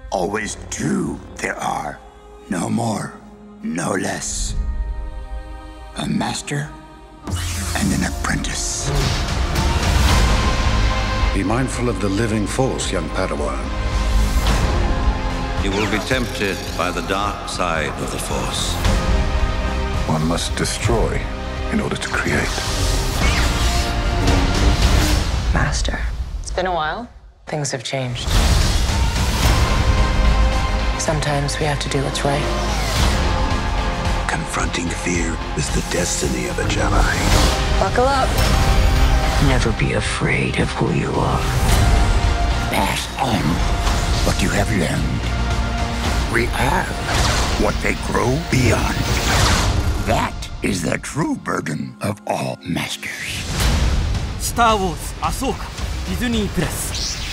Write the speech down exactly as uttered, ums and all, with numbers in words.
Always two there are, no more, no less. A master and an apprentice. Be mindful of the living force, young Padawan. You will be tempted by the dark side of the force. One must destroy in order to create. Master. It's been a while. Things have changed. Sometimes we have to do what's right. Confronting fear is the destiny of a Jedi. Buckle up. Never be afraid of who you are. Pass on what you have learned. We are what they grow beyond. That is the true burden of all masters. スター・ウォーズ・アソーカディズニープラス